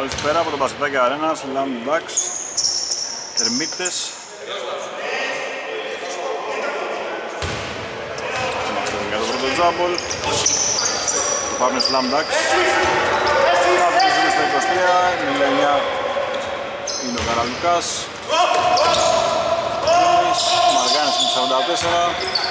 Καλησπέρα από τον Μπασκετάκι Αρένα, Slam Ducks, Τερμίτες. Είμαστε για το πρώτο τζάμπολ. Πάμε Slam Ducks. Πάμε στο 23, 99 είναι ο Καραλουκάς. Μαργάνης με 44.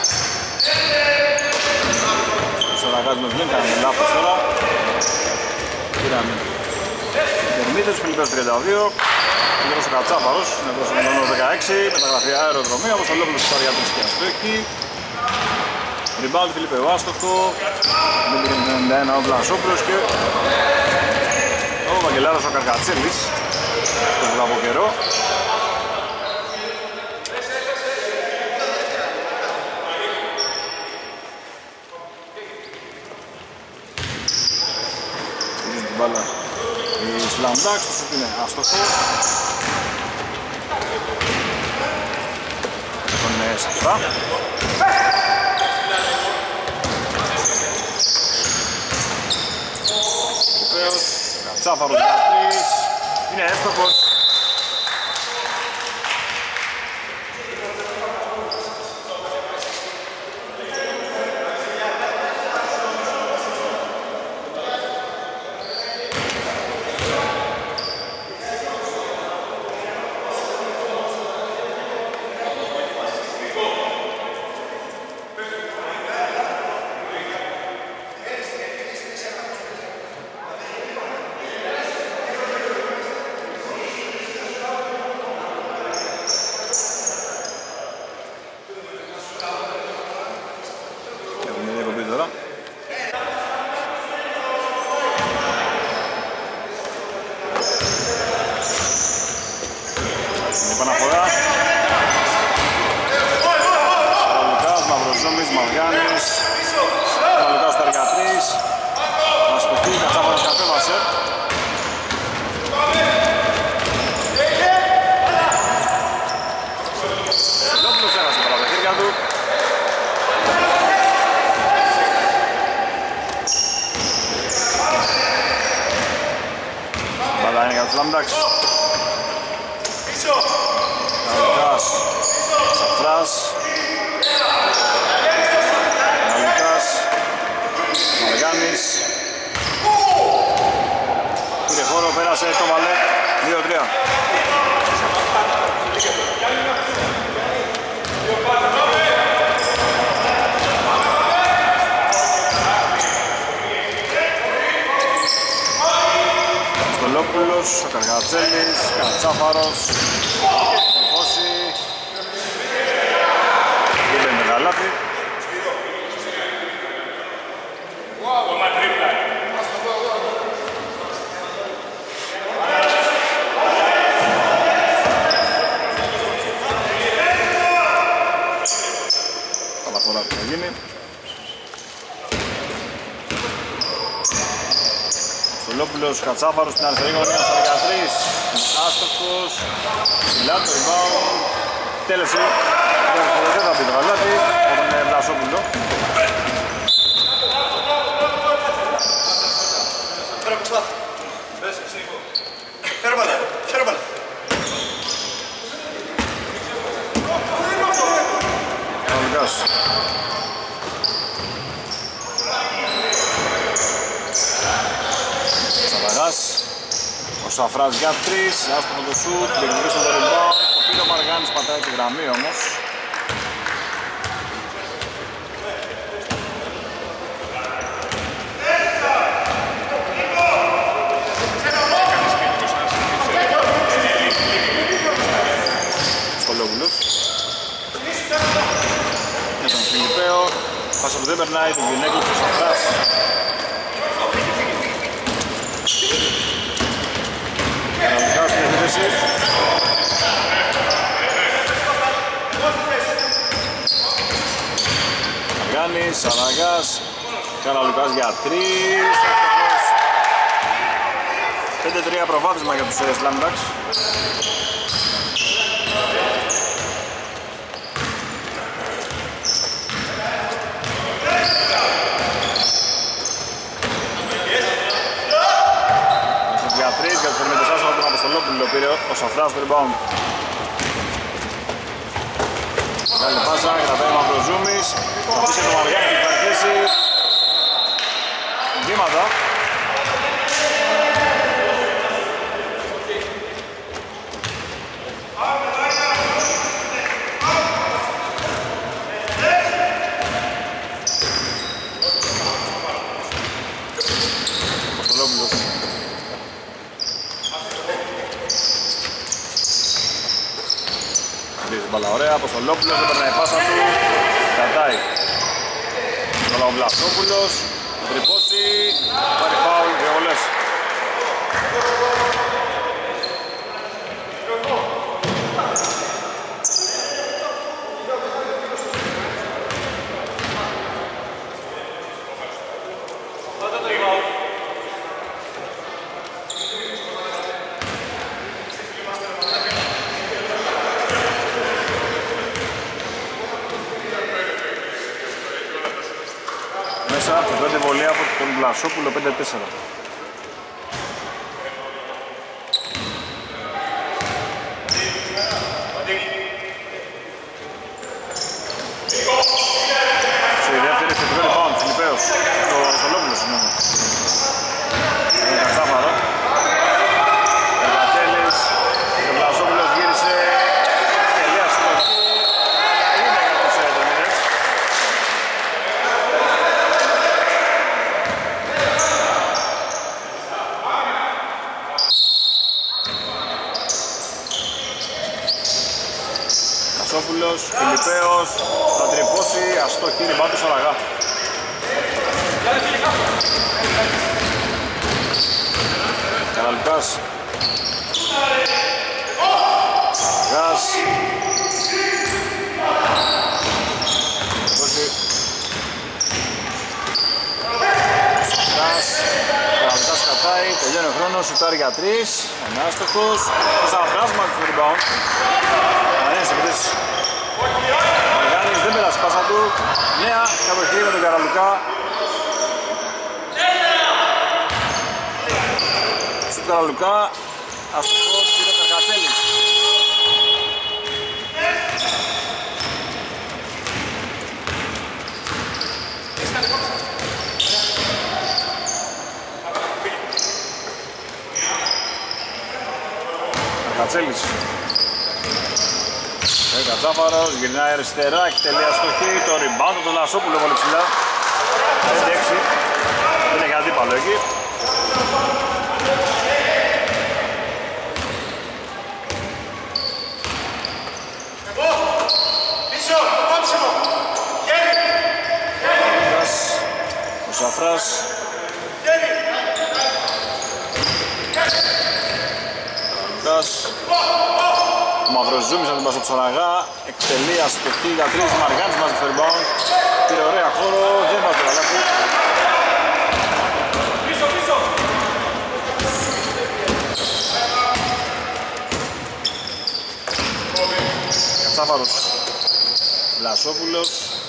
Ο Σαρακάς με δεν κάνουμε λάθος τώρα. Πήραμε Τερμίτες, Φιλιππέος 32. Γιώργος ο Κατσάφαρος, είναι εδώ στο νούμερο 16. Μεταγραφή αεροδρομίου, όπως το λόγω του Σταριάτρης και Αστόχη. Rebound Φιλιππέου άστοχο. Με την 91 ο Βλασόπουλος και ο Βαγγελάρος ο Καρκατσέλης. Το από καιρό. Μπάλα η Slam Ducks, το σουτ είναι άστοχο. Τον Σαφρά. Βεβαίως, Κατσάφαρος για 3, είναι εύστοχος. Ο Καργατσέλης, Κατσάφαρος, Πόση, δεν είναι γαλάτι. Παραφορά που θα γίνει. Στολόπουλος, Κατσάφαρος στην αριστερή γωνία στα 13. Άστοχος. Μιλά το rebound. Τέλεση. Δεν θα πει το γαλάτι. Από τον Βλασόπουλο. Καλοκάς. Ο Σαφράς για 3, άστοχο το σουτ, διεκδικήσει το rebound. Το πήρε ο Μαργάνης, πατάει τη γραμμή όμως. Στολόπουλος. Για τον Φιλιππέο. Πάσα που δεν περνάει, τον Γυναίκλος ο Σαφράς. Μαργάνης, Σαραγάς, Καραλουκάς για 3. 5-3 προβάδισμα για τους Slam Ducks. 13 για τους Δερμήτες. Άστομα τον Αποστολόπουλο πήρε ο Σαφράς στο rebound. Καλή πάσα, κρατάει ο Μαυροζούμης. Θα αφήσει το Μαριάννη που θα αρχίσει. Βήματα. Αποστολόπουλος. Μπίζει μπαλά ωραία, Αποστολόπουλος δεν περνάει η πάσα του. Κατάει. Ο Βλασόπουλος. Τρυπώσει. Πάρει φάουλ, δύο βολές. Την πρώτη βολή από τον Βλασόπουλο 5-4. Στη δεύτερη θετικό rebound, Φιλιππέος, στο Λόπουλο, συγγνώμη. Είναι Κατσάφαρο. Ο Κατσέλης, ο Βλασόπουλος γύρισε. Τελεία στροφή. Είναι για τους Δερμήτες. Βλασόπουλος, Φιλιππέος, θα τρυπώσει, αστοχή, ριμπάουντ του Σαραγά. Καραλουκάς. Σαραγάς. Καραλουκάς κατάει, τελειώνει ο χρόνος, σουτάρει για 3, ανάστοχος. Ο Σαραγάς μάθει το rebound. Ανένες επιτήσεις. Ο Γιάννης δεν πέρασε πάσα του. Νέα κατοχή με τον Καραλουκά. Στον Καραλουκά, αστοχός, είναι ο Καρκατσέλης. Καρκατσέλης. Κατσάφαρος, γυρνάει αριστερά, εκτελεί αστοχή, το rebound του Λασόπουλο πολύ ψηλά. 5-6, δεν έχει αντίπαλο εκεί. Ο Σαφράς. Ο Μαυροζούμης από την πάσα του Σαραγά, εκτελεί αστοχή για 3, Μαργάνης μαζί στο rebound. Πήρε ωραία χώρο, δεν βάζει το καλάθι. Κατσάφαρος. Βλασόπουλος.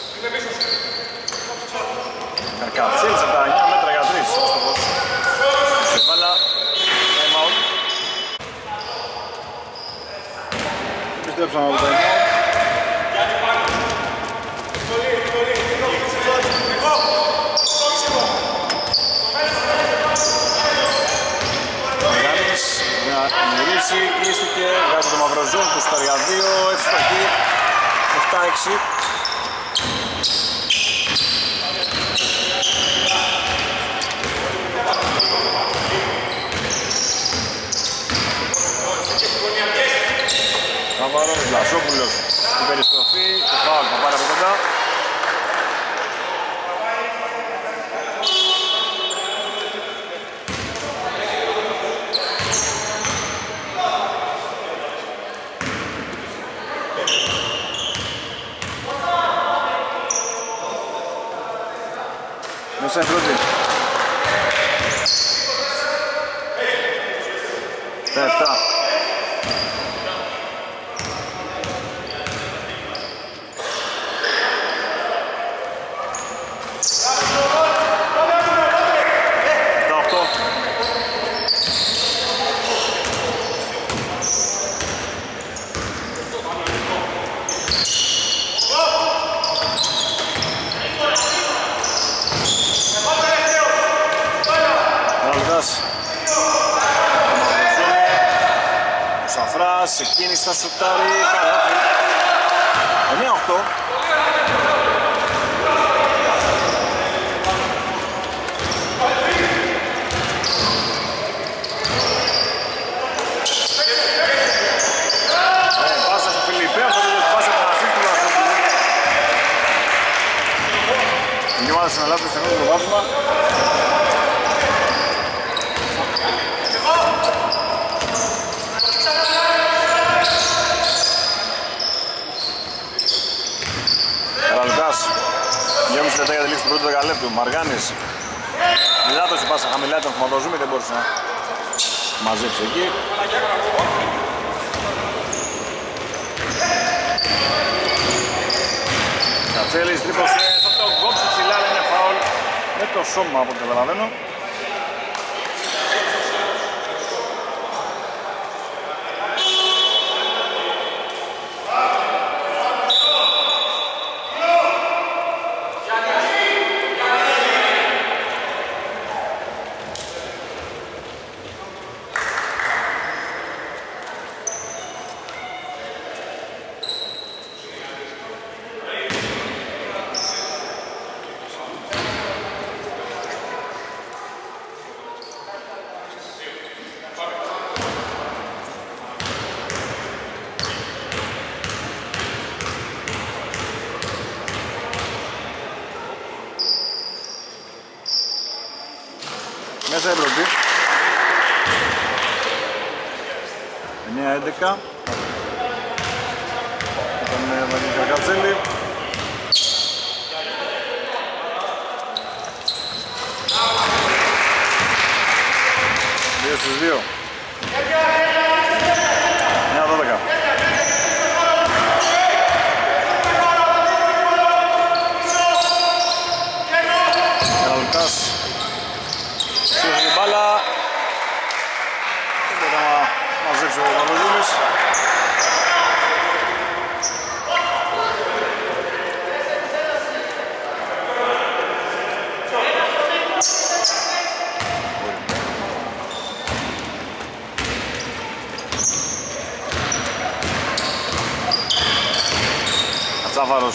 Καρκατσέλης από τα 9 μέτρα για 3. Σε μπάλα, time out. Επιστρέψαμε από το time out. Γιάννης να μυρίσει, κλείστηκε, βγάζει το Μαυροζούν του στα 2, έτσι στο εκεί, 7-6. Σαββάρος, Βλασόπουλος στην περιστροφή, το φάουλ θα πάρει από κοντά. Μέσα η πρώτη. Στα 7. ξεκίνησε, θα σουτάρει, καλάθι. 9-8. Πάσα στο Φιλιππέο, θα τελειώσει πάσα από τον ασίστ του Λασόπουλου. Η ομάδα συναλλάσσεται σε αυτό το βάθμα. Καραλουκάς, 2,5 λεπτά για τη λήξη του πρώτου δεκαλέπτου. Μαργάνης, λάθος η πάσα χαμηλά, τον Χωματοζούμη, δεν μπορούσε να μαζέψει εκεί. Κατσέλης, τρίπωσε, θα το κόψει ψηλά, αλλά είναι φάουλ με το σώμα από ό,τι καταλαβαίνω. Μέσα η πρώτη 9-11 ήταν Βαγγέλη Καρκατσέλη. Δύο στους δύο 9-12. Καραλουκάς σύρωσε την μπάλα. Δεν μπορεί να μαζέψει ο Παπαδούλης. Κατσάφαρος.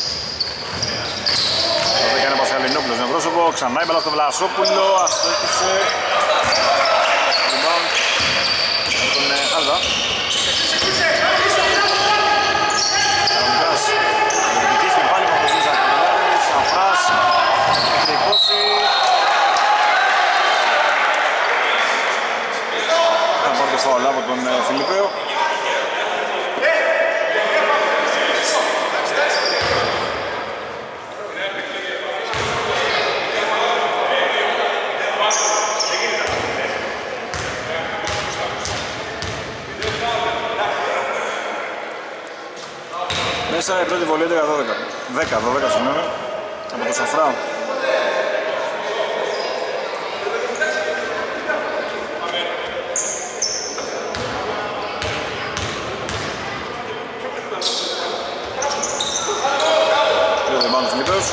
Εδώ έκανε Πασχαλινόπουλος με πρόσωπο, ξανά η μπάλα στο Βλασόπουλο, αστόχησε. Rebound από τον Χάλδα. Καραλουκάς, διεκδικεί στην πάλι με αυτός Ζακαρδάρης, Σαφράς, έχει τρικώσει. Θα πάρει το φαουλ από τον Φιλιππέο. Μέσα η πρώτη βολή 10-12 συγγνώμη, από το Σαφρά. Δύο δεν πάνε Φιλιππέους.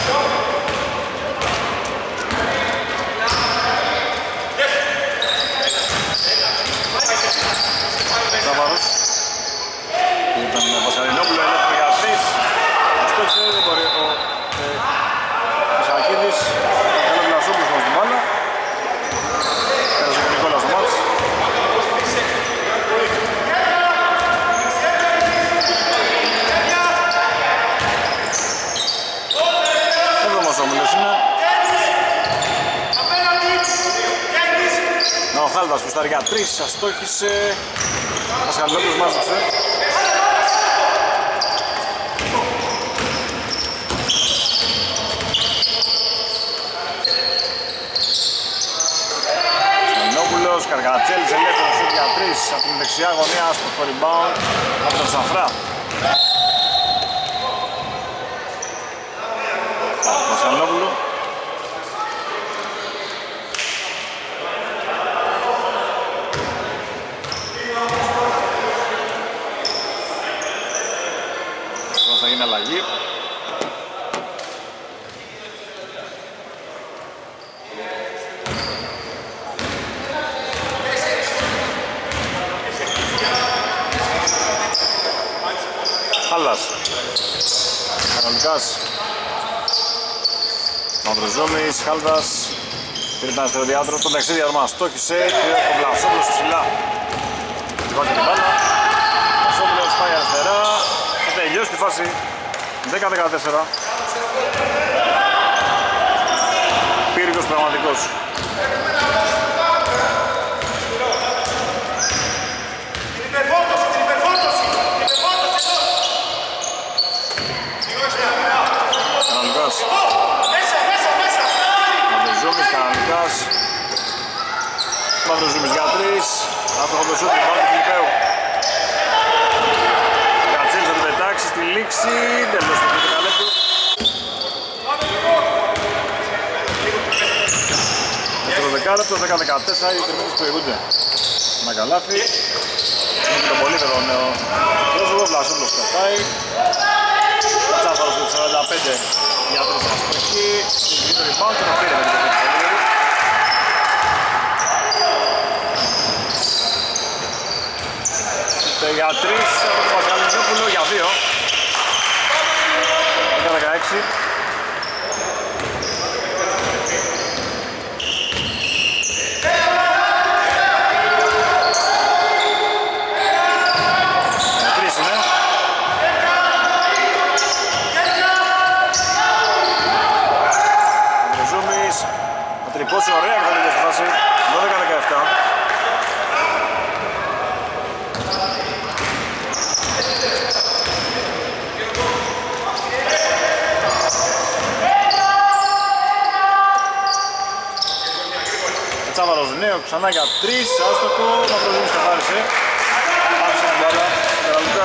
Σαβάρος. Ήταν Πασχαλινόπουλο, ελεύθερη για τρεις. Ωστόσο δεν μπορεί ο Σακίδης. Θέλω Βλασόπουλος μας την μπάλα. Πέρασε ο Νικόλας στο μάτς. Έβδομος όμιλος είναι. Ο Χάλδας που στα για τρεις, αστόχησε. Πασχαλινόπουλος μάζεψε. Καρκατσέλης ελεύθερος σουτ για τρεις από την δεξιά γωνία στο rebound από τον Σαφρά. Πασχαλινόπουλο. Εδώ θα γίνει αλλαγή. Χάλας. Καναλικάς. Μαυροζούμης, Χάλδας. Πήρε τον αριστεροδιάδρο, τον ταξίδιαρμα στόχισε και ο Βλασόπουλος ψηλά. Βάζει την μπάλα. Ο Βλασόπουλος πάει αριστερά. Θα τελειώσει τη φάση 10-14. Πύργος πραγματικός. Καναλικάς. Μαυροζούμης, Καναλικάς. Μαυροζούμης για 3. Άστοχο το σούτ, την μπάλα του Φιλιππέου. Κατσέλης θα την πετάξει στη λήξη. Τέλος του 10 λεπτού. Στο 10 λεπτό, 10-14, οι τριμμένες προηγούνται. Ένα καλάθι. Είναι και το πολύτερο νέο πρόσωπο, Βλασόπουλος κρατάει. Τσάφαρος του 45 για τον αστοχή. Στην το rebound και το πήρε με την πολύτερη. Για 3 από τον Πασχαλινόπουλο, για 2. 16. Πόσο ωραία θα είναι στη φάση, 12-17. Τσάβαρος νέο, ξανά για 3, άστοχο, Μαυροζούμης καθάρισε. Άφησε την μπάλα, Καραλουκά.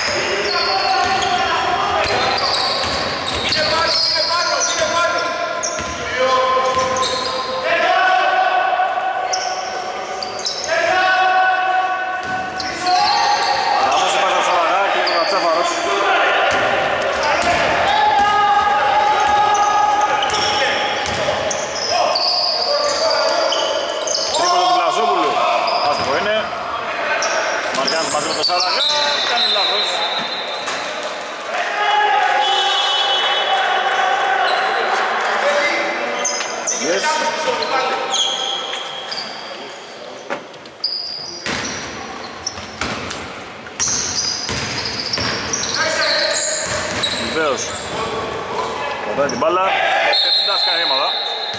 Βεβαίως κρατάει την μπάλα και την τάσκα αίματα.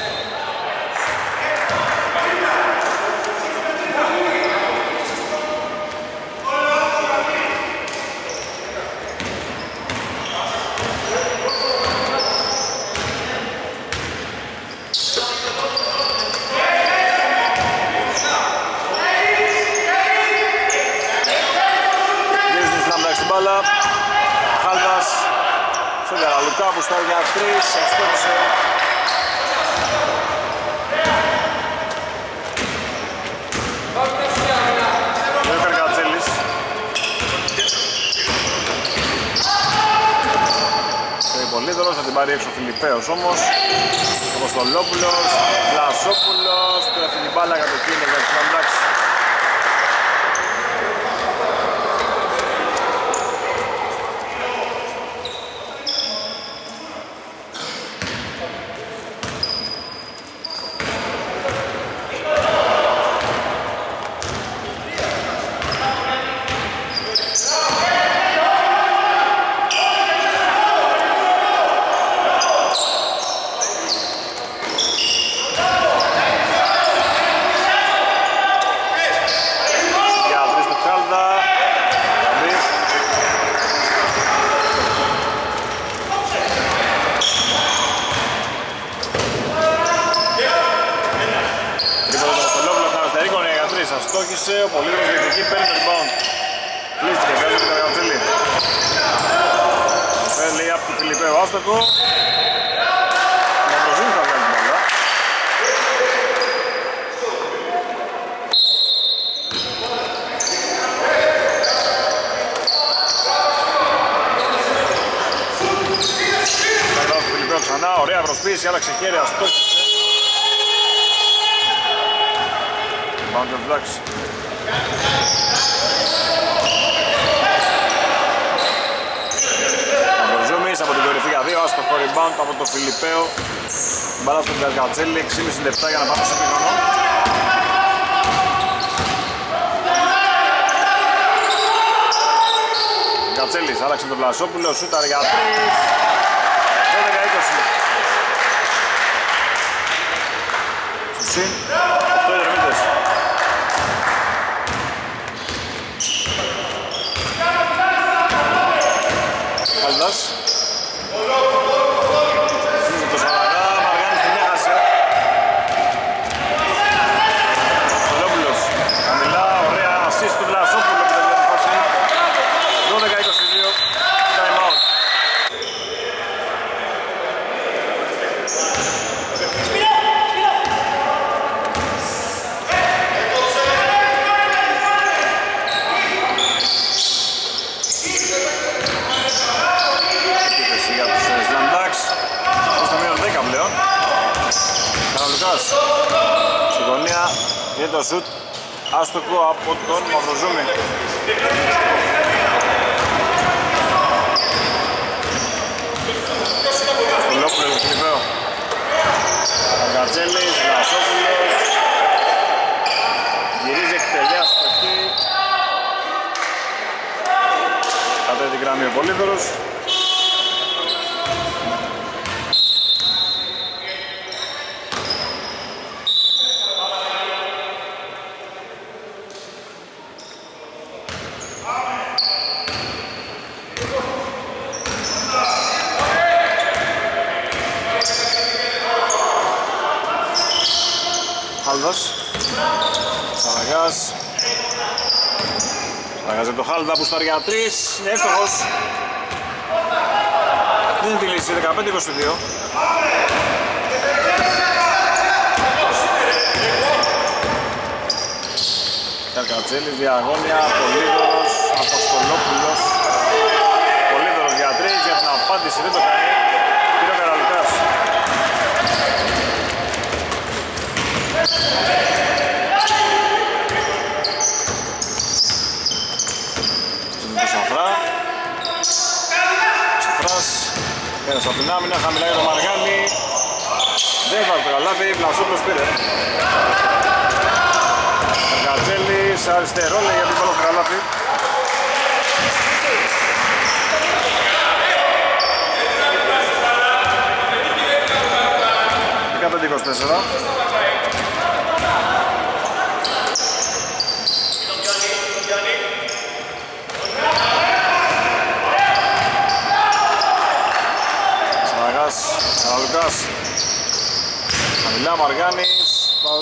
Χάλβας στον Καραλουκά που στάρει για 3, αστόχησε. Δεύτερο Κατσέλης. Το πολύδωρος θα την πάρει έξω ο Φιλιππέος όμως. Ο Κωστολόπουλος, Βλασόπουλος, του έφυγε την μπάλα για το κίνητο για τους Λαμπλάξ. Στόχισε, ο Πολύδωρος διεκδικεί, παίρνει το rebound. Κλείστηκε, βγάζει την Κατσέλη. Λέει από του Φιλιππέου άστοχο. Μαυροζούμης θα βγάλει την μπάλα. Περνάω του Φιλιππέου ξανά, ωραία προσποίηση, άλλαξε χέρια, στόχισε. Rebound of Blacks. στο rebound από τον Φιλιππέο. Μπάλα στον Γκατζέλη, 6,5 λεπτά για να πάμε στο επίγωνο. Γκατζέλης άλλαξε τον Βλασόπουλο, σούταρ για 3. 12-20. Στους συν, 8 οι Δερμήτες. Χαλδάς. Συνήθω το Σαραγά, Μαργάνης την έχασε. Στολόπουλος, χαμηλά, ωραία assist του Βλασόπουλου που τελειώνει τη φάση. 12-22, time out. Επίθεση για τους Slamdaks, στο μείον 10 πλέον. Καραλουκάς, στη γωνία, είναι το σουτ άστοχο από τον Μαυροζούμη. Στολόπουλος, το Φιλιππέο. Αργατζέλης, Βλασόπουλος. Γυρίζει εκτελεία στο εκεί. Κάτω την γραμμή ο Πολύδωρος. Χάλδας, Σαραγάς. Σαραγάς από το Χάλδα που στάρει για 3, είναι εύστοχος. Δεν είναι τη λύση, 15-22. Καρκατζέλης, διαγώνια, Πολύδωρος, Αποστολόπουλος. Πολύδωρος για 3, για την απάντηση δεν το κάνει. Πήρε ο Καραλουκάς. Σαφρά. Σαφράς. Πέρασε από την άμυνα, χαμηλά για τον Μαργάνη. Δεν βάζει το καλάθι, Βλασόπουλος πήρε. Καρκατζέλης, αριστερό, λέει γιατί βάλω στο καλάθι. Κάτω 24. Καραλουκάς, χαμηλά Μαργάνης, φαουλ.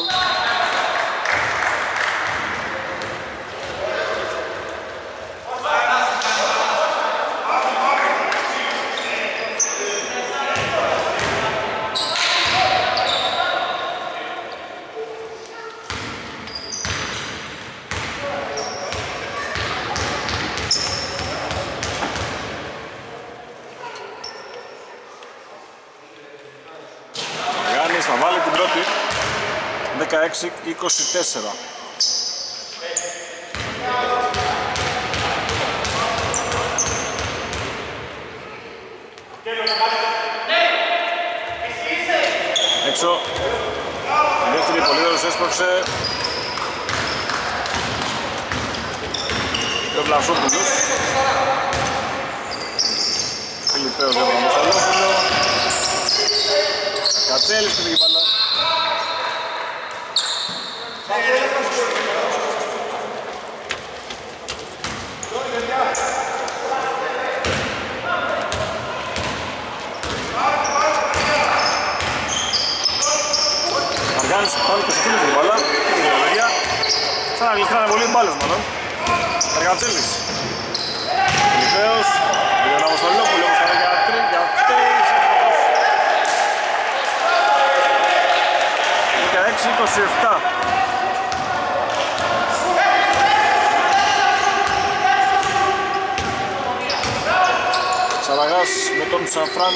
Θα βάλει την πρώτη 16-24. Έξω. Η δεύτερη Πολύδωρος έσπρωξε. Και ο Βλασόπουλος. Φιλιππέος για τον Αποστολόπουλο. Κατσέλης στην δική μπάλα. Αργάνης πάλι και σε φίλους την μπάλα. Σαν να γλυστράνε πολύ μπάλες μάλλον. Κατσέλης. Φιλιππέος. Για τον Αποστολόπουλο που στάρει για 3. 16-27. Σαραγάς με τον Σαφράν.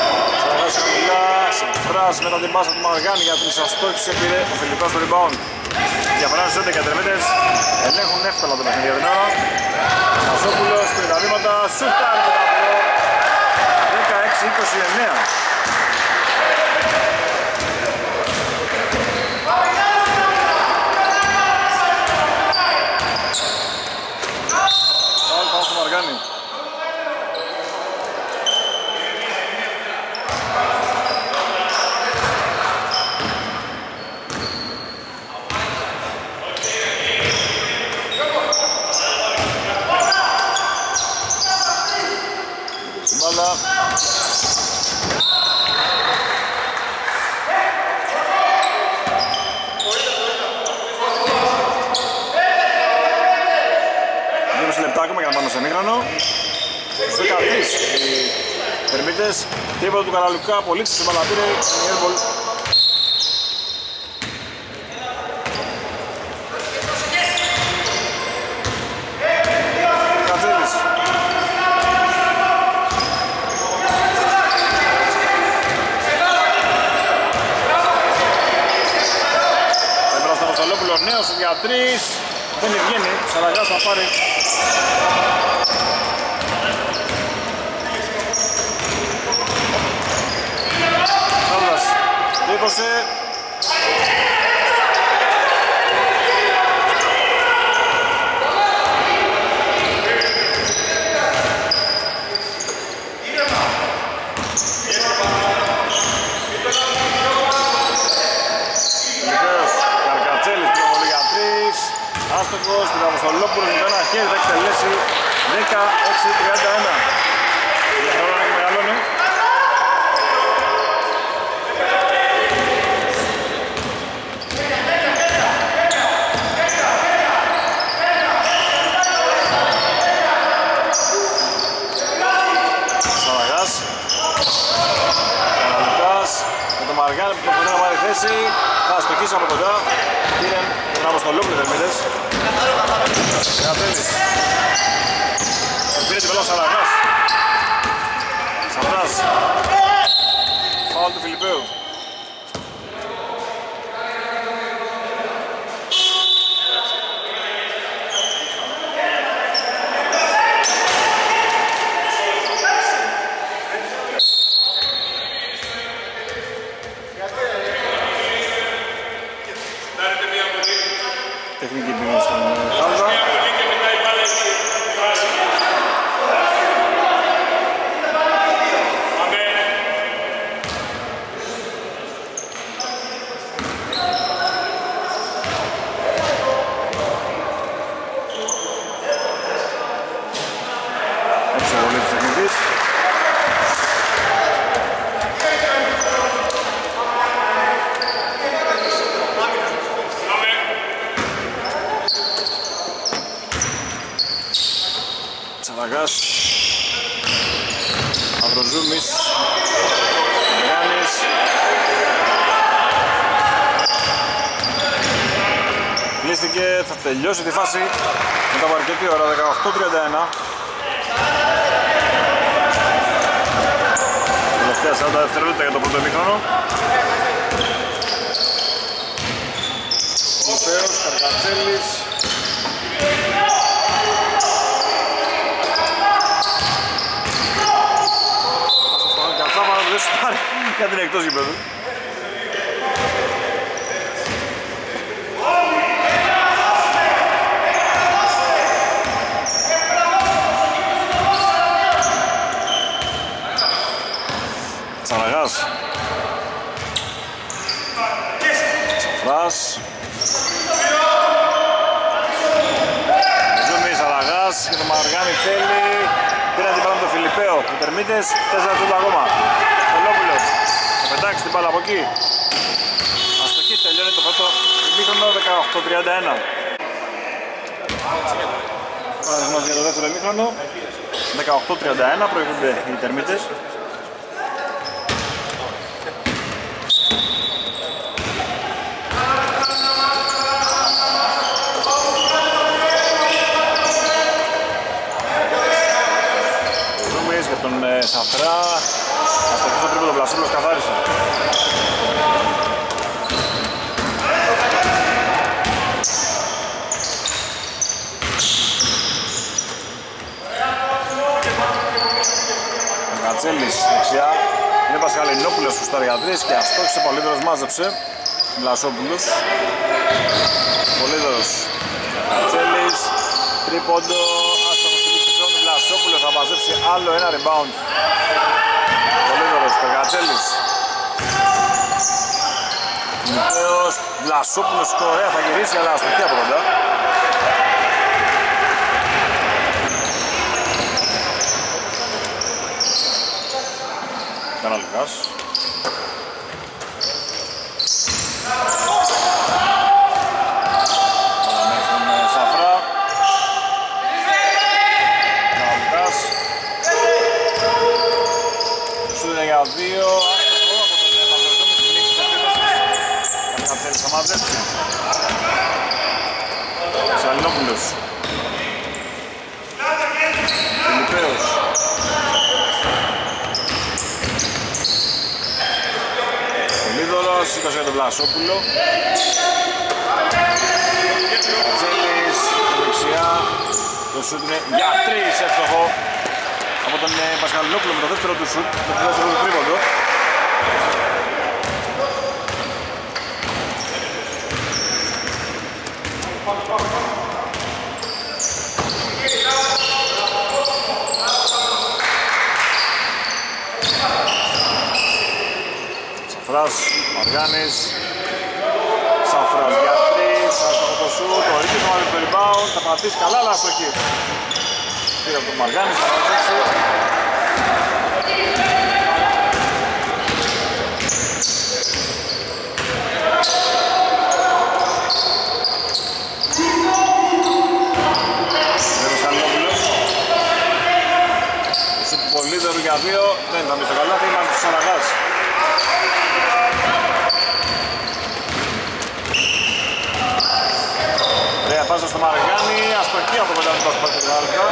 Σαραγάς χαμηλά. Σαφράς μετά την πάσα του Μαργάνη για την αστόχηση, πήρε ο Φιλιππέος στο rebound. Διαφορά στους 11 τερμίτες ελέγχουν εύκολα το παιχνίδι για την ώρα. Μασόπουλος πήρε τα βήματα, σούταρ με τα μπρο. 16-29. Πάλι πάνω στο Μαργάνι. Σε μήχρονο, στους 13 οι Τερμίτες, τίποτα του Καραλουκά, πολύ στην μπάλα πήρε, η airball. Κατσέλης. Έμπρας στο Αποστολόπουλο, νέος για 3, δεν βγαίνει, Σαραγάς θα πάρει. Δίπωσε. Καρκατσέλης προβολή για 3. Άστοχος, την Αποστολόπουλο με ένα χέρι θα εκτελέσει 16-31. Η χρόνο έχει μεγαλώνει. Μαργάνη που προσπαθεί να πάρει θέση, θα αστοχίσει από κοντά, πήρε τον Αποστολόπουλο Τερμίδες. Κατέλης. Πήρε την πέλα Σαραγάς. Σαφράς. Φάουλ του Φιλιππέου. Τεχνική ποινή στον Χάλβα. Έτσι ο βολή της τεχνικής. Σαραγάς, Αυροζούμης, Μαγάνης. Κλείστηκε, θα τελειώσει τη φάση μετά από αρκετή ώρα, 18-31. Τελευταία 40 δευτερόλεπτα για το πρώτο ημίχρονο. Μουφέος, Καρκατσέλης. Δεν σου πάρει γιατί είναι εκτός γηπέδου. Σαραγάς. Σαφράς. Ζούμι, Σαραγάς και το Μαργάνι θέλει. Πήραν την μπάλα με τον Φιλιππέο. Οι Τερμίτες 4 λεπτά ακόμα. Στολόπουλος θα πετάξει την μπάλα από εκεί. Αστοχή, τελειώνει το πρώτο ημίχρονο 18-31. Παραδείγματος για το δεύτερο ημίχρονο 18-31 προηγούνται οι Τερμίτες. Τον Σαφρά, αστοχή στο τρίποντο, Βλασόπουλος καθάρισε. Καρκατσέλης δεξιά. Είναι Πασχαλινόπουλος που στα 13 και αστόχησε. Πολύδωρος μάζεψε. Βλασόπουλος. Πολύδωρος. Καρκατσέλης. Τρίποντο. Άστοχος στην πίστη χρόνου. Βλασόπουλος θα μαζέψει άλλο ένα rebound. Πολύδωρος. Καρκατσέλης. Μητέος. Βλασόπουλος ωραία θα γυρίσει αλλά αστοχή από κοντά. Καναλικάς. Παραμένει στον Σαφρά. Καναλικάς. Σου είναι για 2. Άστοχο από τον Παγκοσμίου στην λήξη της επίδοσης. Καρκατσέλης θα μαζέψει. Σαλινόπουλος. Φιλιππέος. Πολύδωρος, σήκωσε για τον Βλασόπουλο. Κατσέλης, δεξιά. Το σούτ είναι για 3, εύστοχο. Από τον Πασχαλινόπουλο με το δεύτερο του σούτ, το δεύτερο του τρίποντο. Σαφράς, Μαργάνης. Σαφράς για 3, άστοχο το σούτ, ο Ρίκης θα βάλει το rebound, θα πατήσει καλά αλλά αστοχή. Πήρε από τον Μαργάνης, θα πατήσει. Πολύδωρου για 2, δεν θα μπει στο καλάθι, είμαστε στους Σαραγάς. Ωραία πάσα στο Μαργάνη, αστοχή από μετά το Πασπαρτιζάλικα.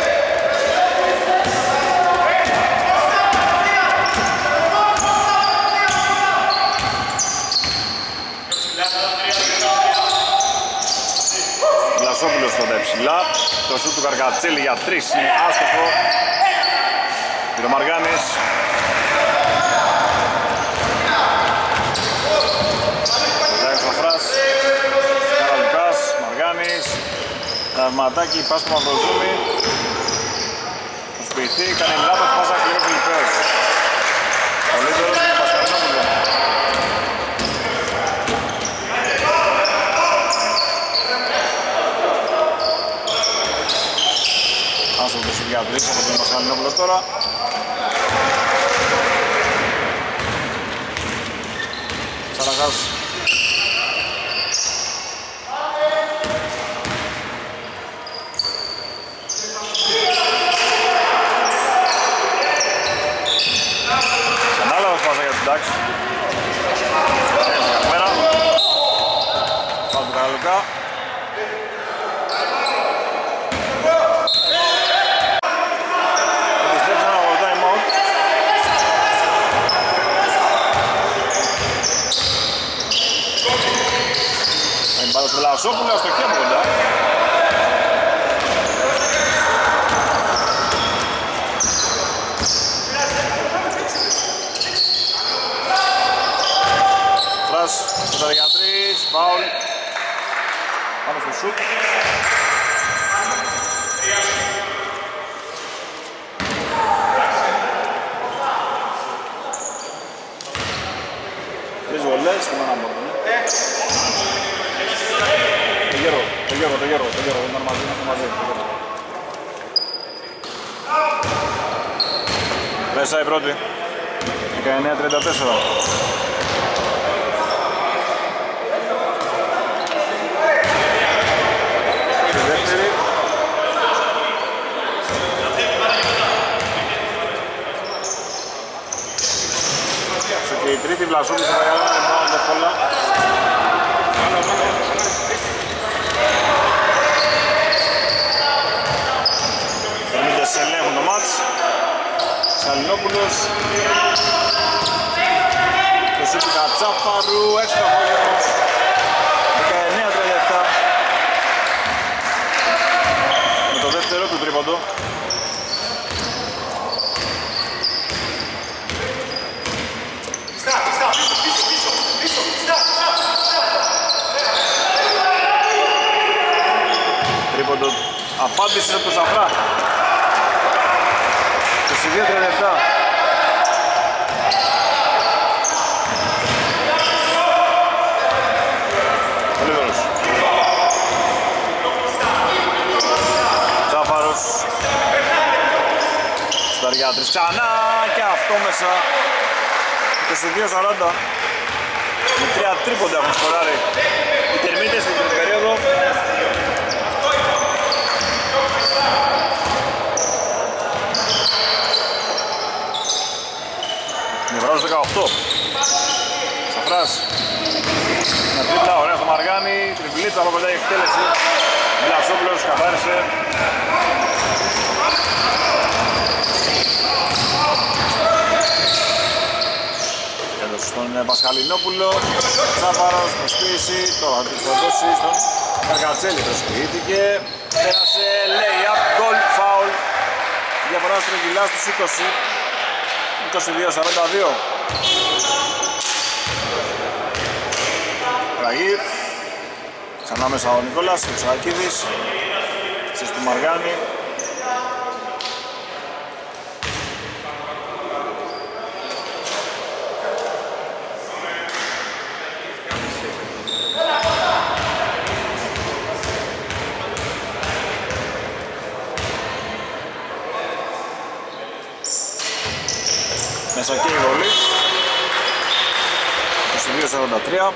Βλασόπουλος στο δεξιλά, το σούτ του Καρκατσέλη για 3 είναι άστοχο. Πήρε ο Μαργάνης. Ζάγος Σαφράς. Καραλουκάς, Μαργάνης. Τραυματάκι, πας στο Μαυροδούμι. Το σπιθεί, κάνει λάθος, πάσα κλείνει ο Φιλιππέος. Πολύδωρος και Πασχαλινόπουλο. Άσο το συνδιατρής από τον Πασχαλινόπουλο τώρα. Σαραγάς. Ξανάλαβος πάσα για την τάξη. Έτσι πέρα. Πάμε του Καραλουκά. Επιστρέψαμε από το time out. Μπάλα στο Βλασόπουλο, στο κέντρο κοντά. Φράς, στο 13, φάουλ. Πάμε στο σουτ. Τρεις βολές, στην αναμόρφωνη. Το γέρο, ήταν μαζί, είμαστε μαζί. Μέσα η πρώτη, 19-34. Η δεύτερη. Και η τρίτη Βλασόπουλος θα πάει καλά, δεν πάω εύκολα. Ελέγχουν το μάτς. Σαλινόπουλος. Το σούτ του Κατσάφαρου, έξω από γερός. 19-37. Με το δεύτερο του τρίποντο. απάντησης από τον Σαφρά. 22-37. Πολύδωρος. Τσάφαρος. Σταριάτρης ξανά και αυτό μέσα. 22-40. Με 3 τρίποντα έχουν σκοράρει οι Τερμίτες στην τρίτη περίοδο. Νευρός 18. Σαφράς. Μια τρίπλα, ωραία στο Μαργάνι. Τριπλίτσα από κοντά η εκτέλεση. Βλασόπουλος καθάρισε. Έδωσε στον Πασχαλινόπουλο. Τσάφαρος, προσποίηση. Τώρα θα το δώσει στον Καρκατσέλη. Προσποίηθηκε. Πέρασε, lay-up, goal, foul. Διαφορά στρογγυλά στους 20. 22-42. Ραγί. Ξανά μέσα ο Νικόλας, ο Ξαρακίδης. Στις του Μαργάνη. Μέσα και η βολή. 22-43.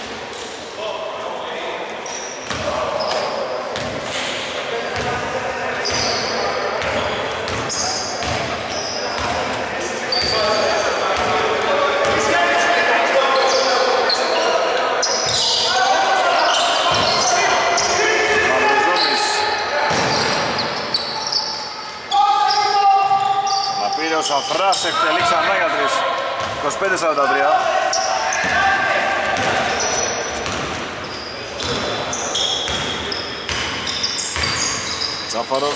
Ο Σαφράς εκτελεί ξανά για 3. 25-43. Τσάφαρος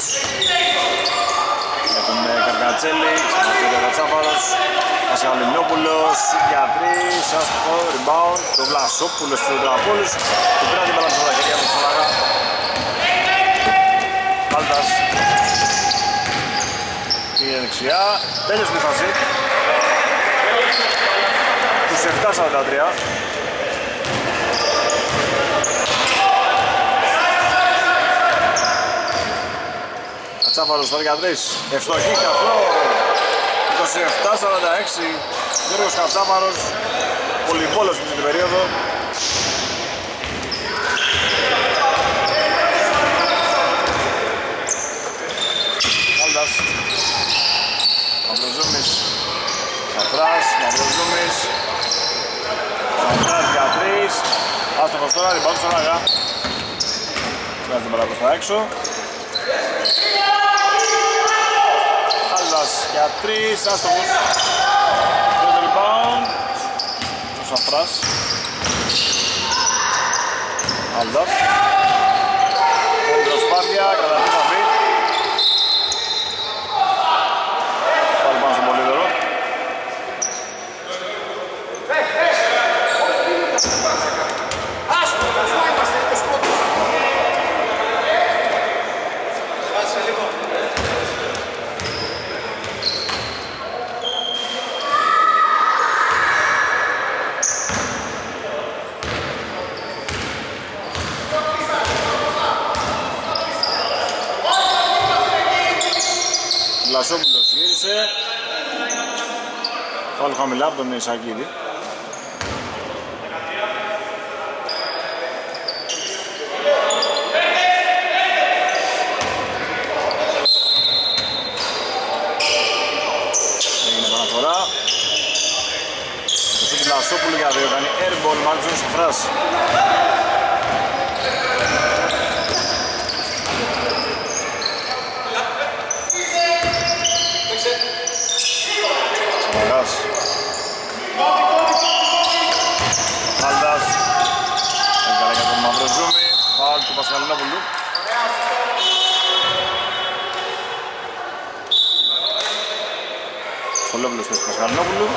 με τον Καρκατσέλη. Ξαναπήρε ο Τσάφαρος. Πασχαλινόπουλος για 3. Άστοχο, rebound. Το Βλασόπουλος του Τραπόλους. Του πήρα την μπάλα στα χέρια του Σαλαγά. Πάλτας. Πήγε δεξιά, τέλειωσε τη φάση. 27-43. Κατσάφαρος τώρα για 3. Ευστοχή καθλό. 27-46. Γιώργος Κατσάφαρος. Πολυβόλος στην την περίοδο. Άλτας. Μαυροζούμης. Σαφράς, Μαυροζούμης. Σαφράς για 3. Άστοχος τώρα, ριμπάουντ στον Αγά. Βγάζει την μπάλα προς τα έξω. Άλτας για 3, άστοχος. Πρώτο ριμπάουντ. Ο Σαφράς. Άλτας. Όλη προσπάθεια, κατά τι θα πει. Πάλι πάνω στον Πολύδωρο. Βλασόπουλος γύρισε. Φάουλ χαμηλά από τον Ισακίδη. Έγινε παραφορά. Το σούτ Βλασόπουλου για 2 κάνει airball, μάλιστα ο Σαφράς. Σαμαγάς. Άλτας. Έγκαρα για τον Μαυροζούμη. Φάουλ του Πασχαλινόπουλου. Στολόπουλος του Πασχαλινόπουλου.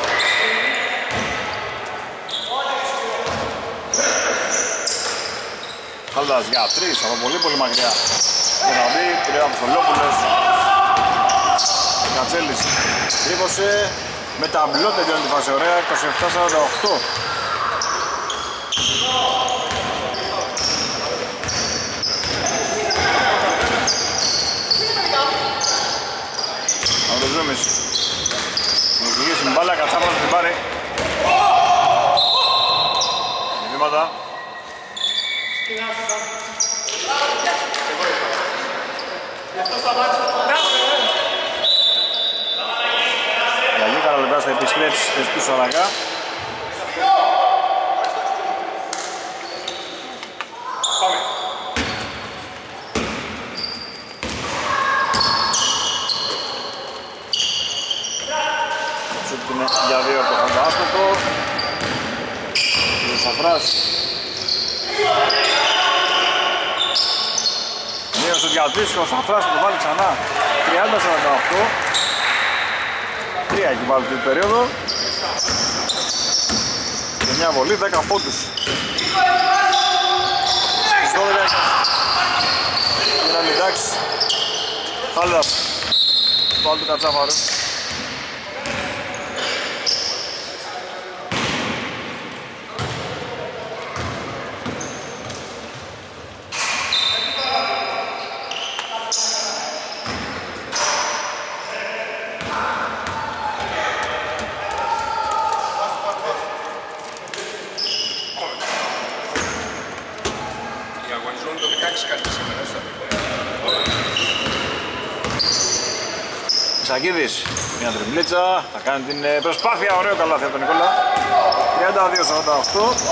Άλτας για 3 από πολύ πολύ μακριά. Και να μπει, πήρε από Στολόπουλος. Κατσέλης τρίβωσε. Με ταμπλό τελειώνει τη φάση ωραία, 27-48. Ανδροζούμης δημιουργήσει την μπάλα, Κατσάβρος την πάρει. Βήματα. Για λίγα λεπτά θα επιστρέψει στη θέση του Σαραγά. Για δύο από το φαντάστοκο. Ο Σαφράς μείωσε για τρεις και ο Σαφράς θα το βάλει ξανά 30-48. Τρία έχει βάλει την περίοδο και μια βολή 10 πόντους. Στις 12 για να λιντάξει Χάλδας το άλλο του Κατσάφαρου. Σακίδης, μια τριμπλίτσα, θα κάνει την προσπάθεια, ωραίο καλάθι από τον Νικόλα. 32-48.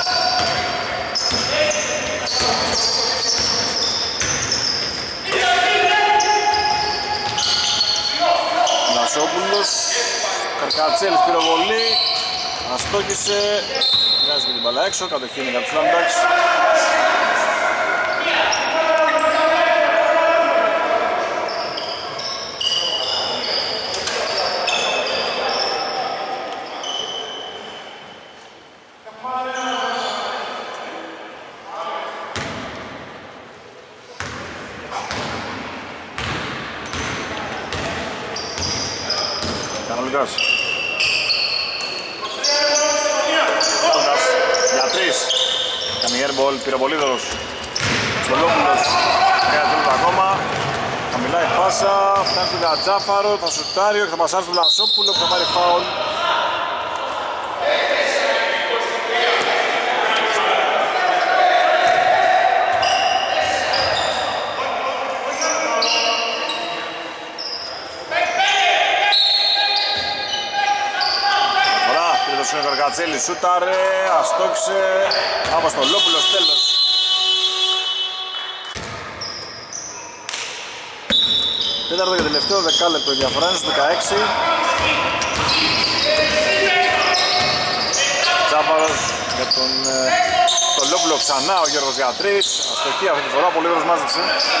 Λασόπουλος, Καρκατσέλης πυροβολή, αστόχησε, βγάζει και την μπάλα έξω, κατοχή είναι για τους Λάμπταξ. Κανολικάς για τρεις. Κάνει airball, πυροβολίδωρος Στολόπουλος, 3 τρίπτα ακόμα. Θα μιλάει πάσα, φτάνει στον Κατσάφαρο, θα σουτάρει, θα πασάρει στον Λασόπουλο που θα πάρει φάουλ. Ο Καρκατσέλης σούταρε, αστόξε, από στο Λόπουλος, τέλος. Τέταρτο και τελευταίο δεκάλεπτο διαφορά είναι στο 16. Τσάπαρος για τον Λόπουλο ξανά, ο Γιώργος Γιατρής, αστοχή αυτή τη φορά, πολύ γρος μάζεψε.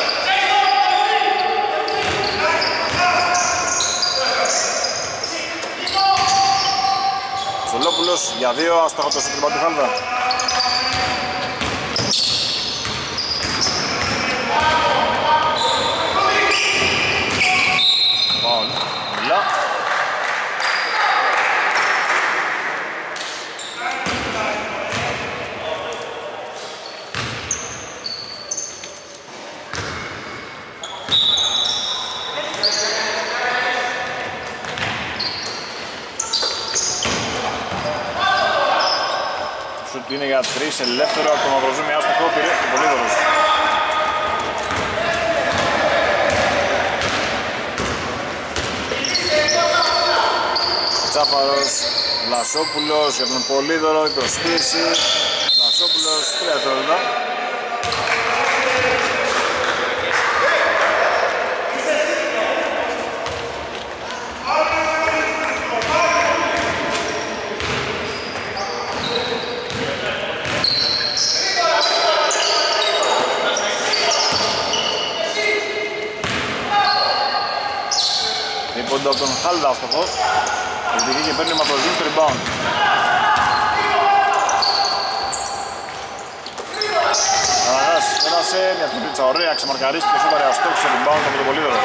Στολόπουλος για δύο, άστοχα το σούτ του Χάλδα. Φάουλ, μιλά. Είναι για τρεις, ελεύθερο από το Μαυροζούμι, άστοχο, πήρε και πολύ δωρός. Τσάπαρος, Λασόπουλος για τον Πολύδωρο, η προσποίηση. Λασόπουλος, 3 δευτερόλεπτα. Από τον Χάλδα άστοχο, επειδή και παίρνει Μαυροζούμι στο rebound. Αναγάς, πέρασε μια τριπλίτσα ωραία, ξεμαρκαρίστηκε, σούταρε αστόχησε rebound από τον Πολύδωρο.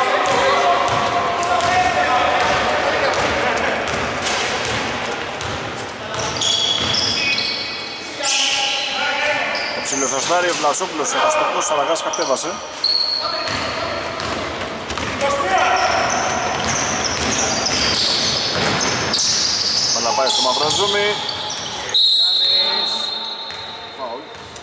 Ο ψιλοθαστάρει ο Βλασόπουλος, ο αστοχός Σαραγάς κατέβασε. Αλλά πάει στο Μαυρόζουμι. Γιάννης. Φαουλ.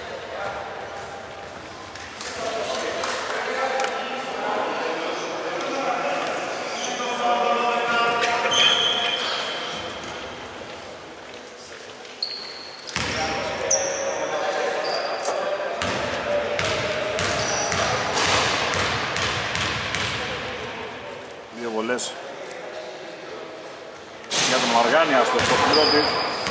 Δύο βολές για τον Μαργάνια στο πρώτη.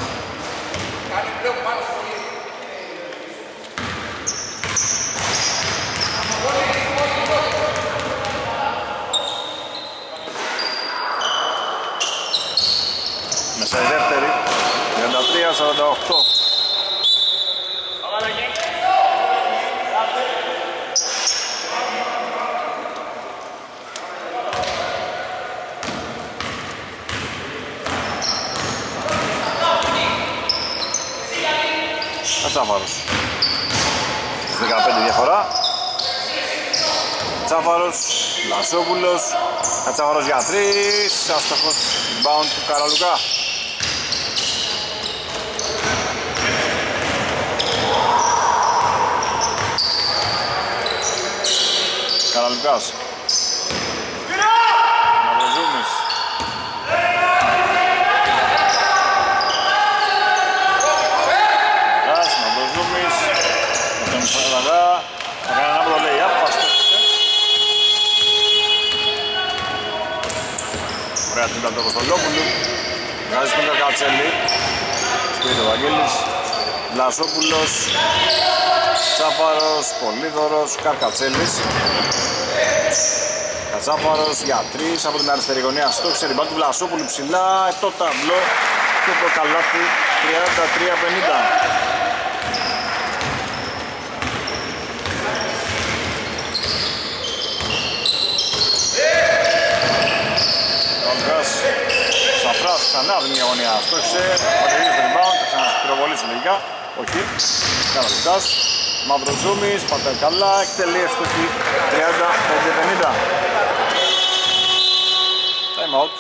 Μέσα η δεύτερη, 33-48. Τσάφαρος στις 15 διαφορά. Τσάφαρος, Λασόπουλος, Κατσάφαρος για 3, άστοχος rebound του Καραλουκά. Καραλουκάς, Μαυροζούμης. Θα κάνει ένα από το lay-up, παστόχησε. Ωραία τρίμπλα από τον Κωστολόπουλου. Βγάζει τον Καρκατσέλη. Σπίτι ο Βαγγέλης. Βλασόπουλος. Τσάφαρος, Πολύδωρος, Καρκατσέλης. Κατσάφαρος για 3 από την αριστερή γωνία. Στόχισε rebound του Βλασόπουλου ψηλά. Το ταμπλό και το καλάθι 33-50. Σαφράς ξανά από την μια γωνία. Στόχισε, πατρίγει στο rebound, θα ξαναπυροβολήσει λογικά. Όχι, Καραλουκάς. Μαυροζούμης, πατάει καλά, εκτελεί εύστοχη 35-50. Time out.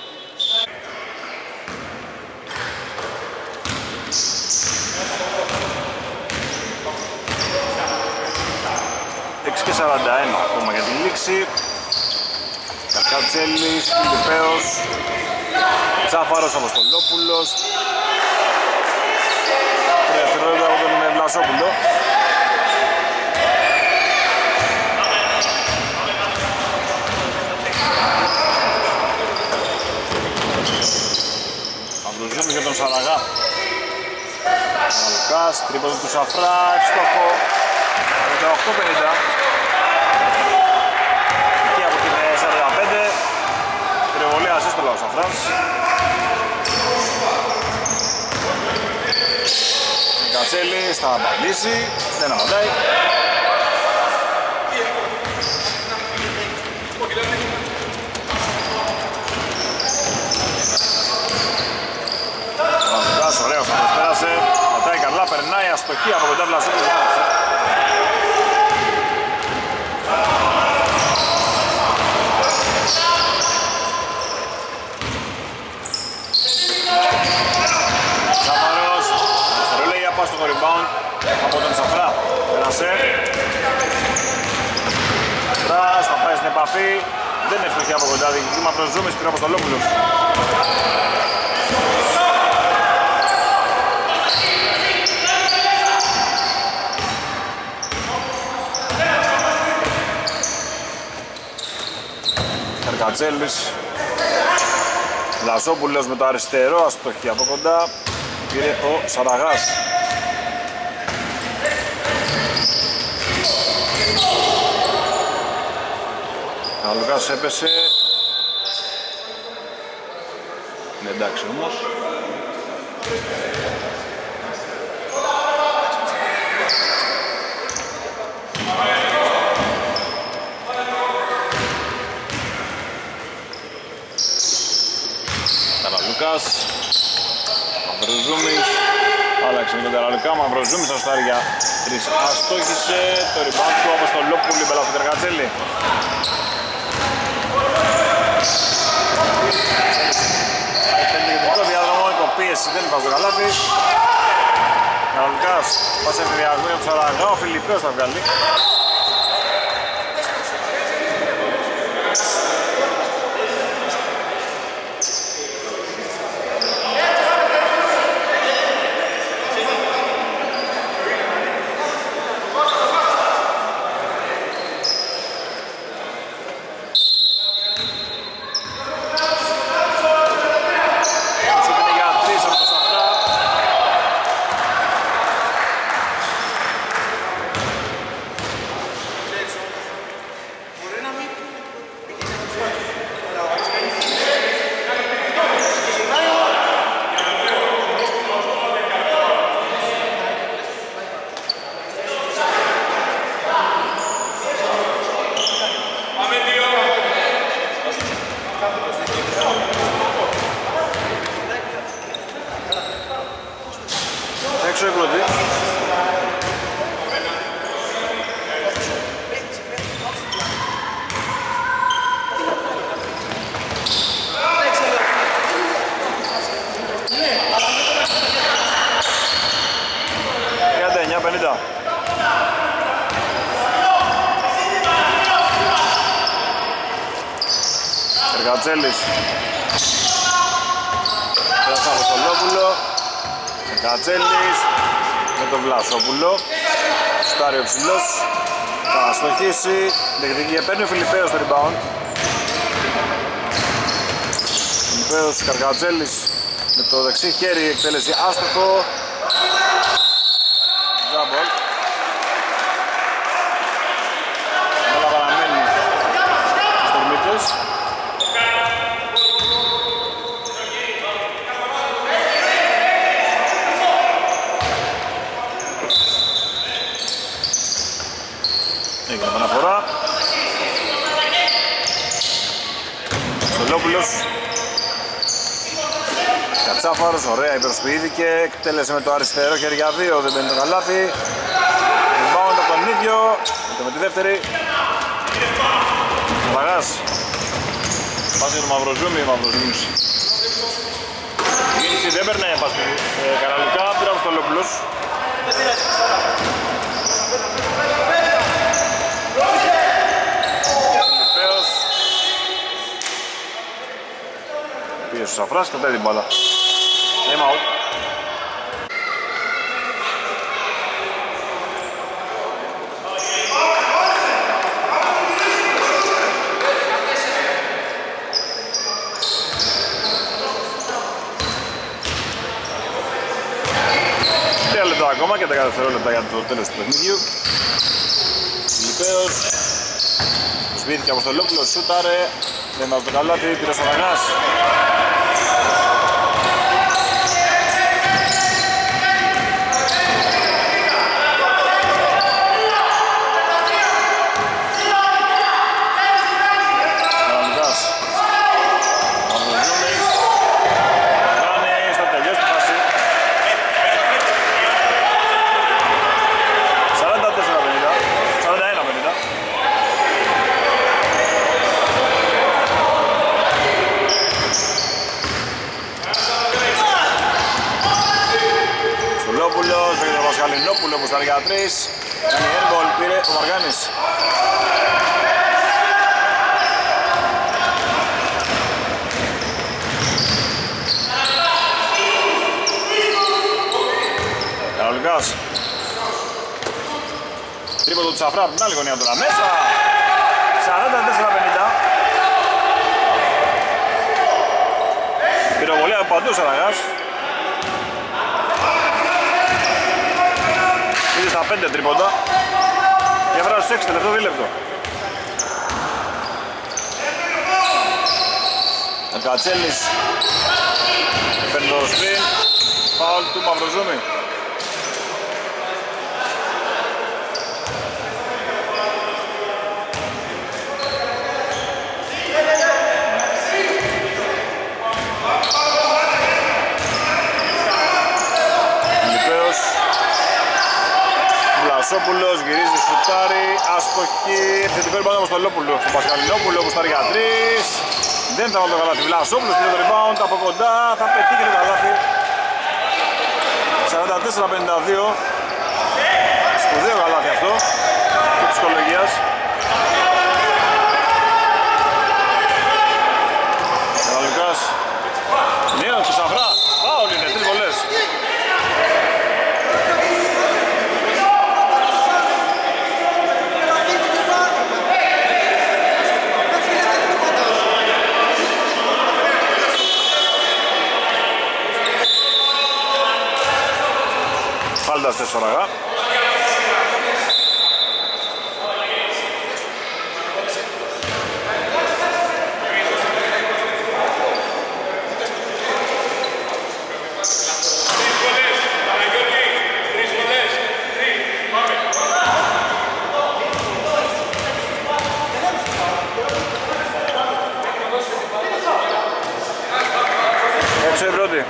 Και 41 ακόμα για την λήξη. Καρκατσέλης, Φιλιππέος, Τσάφαρος, Αποστολόπουλος. 3 δευτερόλεπτα από τον Βλασόπουλο. Αμπρουζούμι για τον Σαραγά. Λουκάς, τρίποντο του Σαφρά, ευστόχο. 38-50. Και από την 45. Πυροβολή ασύστολα ο Σαφράς. Κατσέλης θα απαντήσει, δεν απαντάει. Βαλκάς, ωραίος θα προσπέρασε. Πατάει καλά, περνάει αστοχή από τον Τάβλα Σούκου. Σαφαρός, δευτερόλεπτα πας στο rebound από τον Σαφρά. Πέρασε. Σαφράς, θα πάει στην επαφή. Δεν είναι ευτυχή από κοντά, διοικητή Μαυρόζουμης, πήρε από τον Λόπουλος. Καρκατσέλης, Λασόπουλος με το αριστερό, αστοχή από κοντά, πήρε ο Σαραγάς. Ο Λουκάς έπεσε, είναι εντάξει όμως. κανονικά ο Μαυροζούμης θα σουτάρει για 3. Αστόχησε το rebound του από στο Λόπουλη μπέλα στο Καρκατσέλη. Τεχνικό διάδρομο, υποπίεση, δεν υπάρχει το καλάθι. Κανονικάς, πάσα εφηδιασμό για τον Σαραγά, ο Φιλιππέος θα βγάλει. Έξω η πρώτη. Εργατζέλης. Πέρασε από τον Λόπουλο. Εργατζέλης με τον Βλασόπουλο. Στάρει ο ψηλός. Θα στοχίσει. Δεκτική επέρνει ο Φιλιππέος στο rebound. Φιλιππέος Καρκατζέλης με το δεξί χέρι εκτέλεση άστοχο. Τζάμπολ. Όλα παραμένει στους Τερμίτες. Έγινε επαναφορά. Στολόπουλος. Κατσάφαρος, ωραία υπεροσποιήθηκε, εκτέλεσε με το αριστερό χέρι για 2, δεν μπαίνει το καλάθι. Rebound από τον ίδιο, με τη δεύτερη. Βαγάς. Πάση για το Μαυροζούμι, Μαυροζούμις. Η κίνηση δεν περνάει πάση κανονικά, πήρα από Στολόπουλος. Φιλιππέος. Πήγε στο Σαφράς, κρατάει την μπάλα. Είμαι out. Τρία λεπτά ακόμα και 10 δευτερόλεπτα για το τέλος του παιχνιδιού. Φιλιππέος. Σβήθηκε από στο Λόπουλο, σούταρε. Δεν βάζει το καλάθι, πήρε στο Βαγάς. Καλινόπουλο που στα για 3. Κάνει airball, πήρε ο Μαργάνης. Καρολικάς. Τρίποντο του Σαφρά από την άλλη γωνία τώρα μέσα. 44-50. Πυροβολία από παντού Σαραγάς. Ήδη στα 5 τρίποντα. Διαφορά στους 6 τελευταίο δίλεπτο. Ο Κατσέλης παίρνει το screen. Φάουλ του Μαυροζούμι. Βλασόπουλος γυρίζει, σουτάρει, αστοχή. Θετικό rebound από Στολόπουλο. Στον Πασχαλινόπουλο που στάρει για 3. Δεν θα βάλει το καλάθι. Βλασόπουλος πήρε το rebound από κοντά. Θα πετύχει το καλάθι. 44-52. Σπουδαίο καλάθι αυτό και ψυχολογίας. Λουκάς. Νέο του Σαφρά. Φάουλ είναι, 3 βολές. Φάλτας 4. Έξω η πρώτη.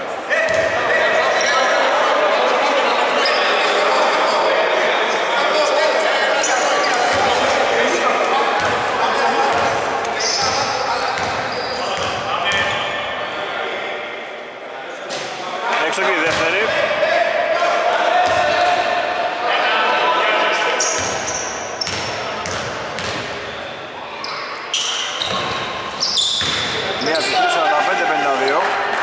Έξω και η δεύτερη. Μία στις 45-52.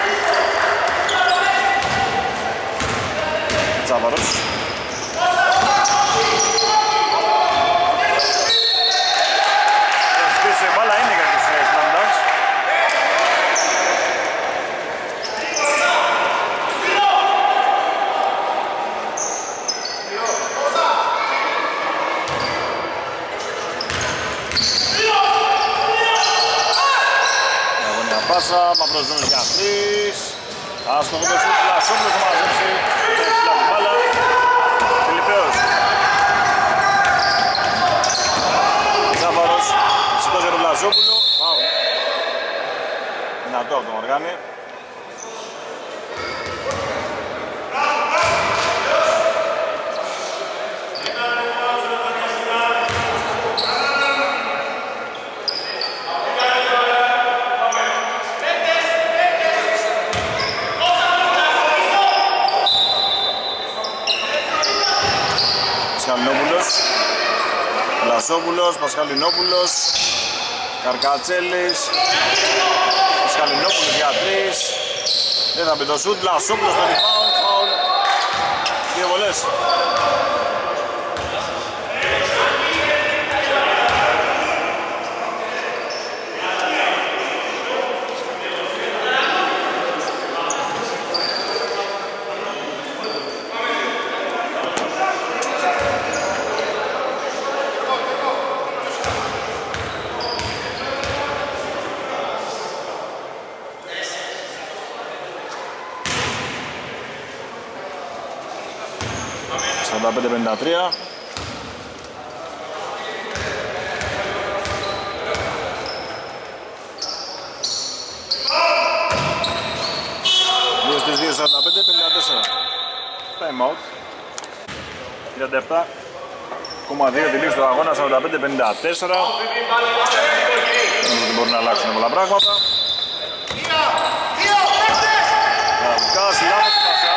Τσάβαρος. Πίσω η μπάλα είναι για τους Slam Dunks. Αγωνία πάσα, μαυρός ζώνης για 3. Άστοχο το σούτ, Βλασόπουλος θα μαζέψει. Έξιλα την μπάλα. Φιλιππέος. Τσάβαρος. Σηκώζει τον Βλασόπουλο. Φάουλ. Δυνατό από τον Μοργάνη. Πασχαλινόπουλος, Βλασόπουλος, Πασχαλινόπουλος, Καρκατσέλης, Πασχαλινόπουλος για 3. Δεν θα μπει το σουτ, Βλασόπουλος στο rebound, foul. 2 βολές. Στα 5-53. Δύο στις 2, 45-54. Time out. 37,2 τη λήξη του αγώνα, 45-54. Νομίζω ότι μπορεί να αλλάξουν πολλά πράγματα. Λαβκάς, λάθος πάσα.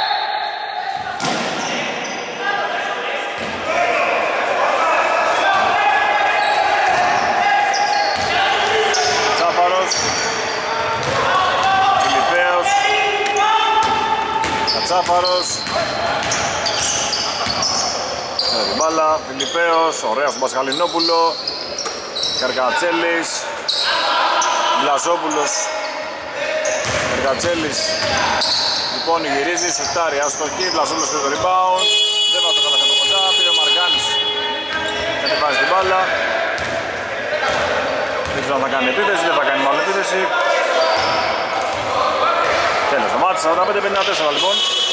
Φιλιππέος, Κατσάφαρος, την μπάλα, Φιλιππέος, ωραία στον Πασχαλινόπουλο, Καρκατσέλης, Βλασόπουλος, Καρκατσέλης, λοιπόν γυρίζει, σουτάρει, αστοχή, Βλασόπουλος πήρε το rebound, δεν va το καλά από κοντά, πήρε ο Μαργάνης, κατεβάζει την μπάλα. Δεν ξέρω αν θα κάνει επίθεση, δεν θα κάνει μάλλον επίθεση. Τέλος το μάτι, 45-54 λοιπόν.